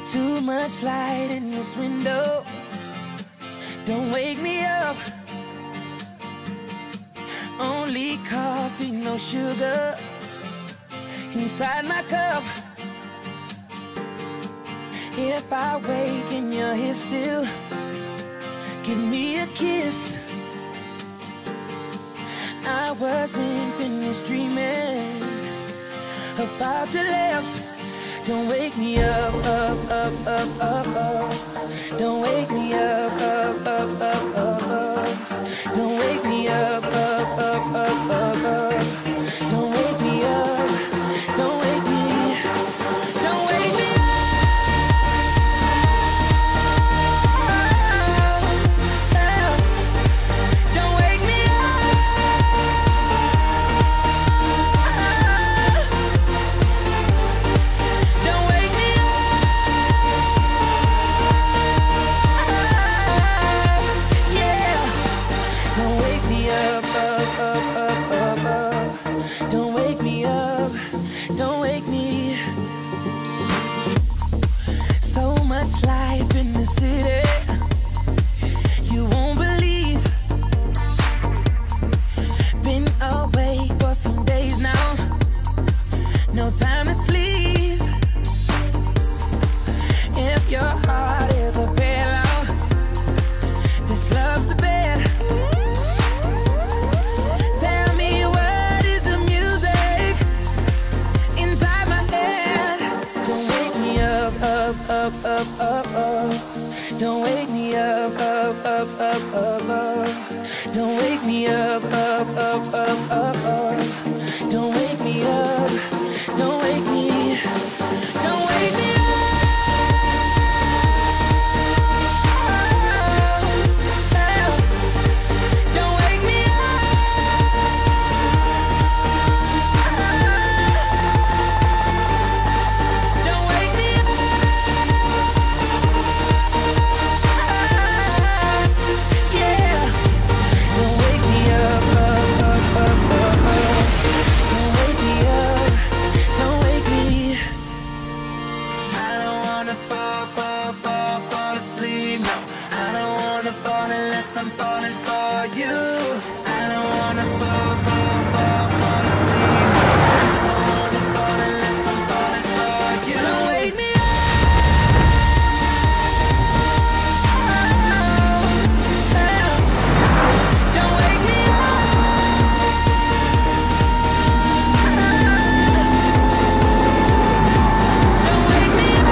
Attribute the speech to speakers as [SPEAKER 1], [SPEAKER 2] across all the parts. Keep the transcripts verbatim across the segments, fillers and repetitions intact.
[SPEAKER 1] Too much light in this window. Don't wake me up. Only coffee, no sugar inside my cup. If I wake and you're here still, give me a kiss. I wasn't finished dreaming about your lips. Don't wake me up, up, up, up, up, up. Don't wake me up, up, up, up, up, up. Don't wake me up, up, up, up, up, up. Don't wake me up, don't wake me, don't wake me up. Don't wake me up. Don't wake me up. Yeah. Don't wake me up, up, up, up, up, up. Don't wake me up, don't wake me. So much life in the city, you won't believe. Been away for some days now, no time to sleep. If your heart is a pillow, this love's the bed. Tell me what is the music inside my head. Don't wake me up, up, up, up, up, up. Don't wake me up, up, up, up, up, up. Don't wake me up, up, up, up, up, up. Don't wake me up, don't wake me, don't wake me up. Don't wake me up. Don't wake me up. Yeah. Don't wake me up, up, up, up, up, up. Don't wake me up, don't wake me. I don't wanna fall, fall, fall, fall asleep, no. I don't wanna fall unless I'm falling for you. I don't wanna fall, fall, fall, fall asleep, no. I don't wanna fall unless I'm falling for you. Don't wake me up. Don't wake me up. Don't wake me up.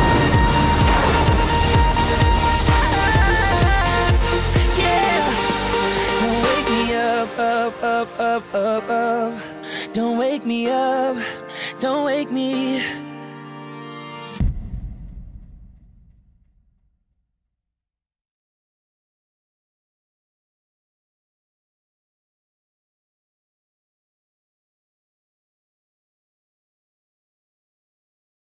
[SPEAKER 1] Yeah. Don't wake me up, up, up, up, up, up. Don't wake me up, don't wake me.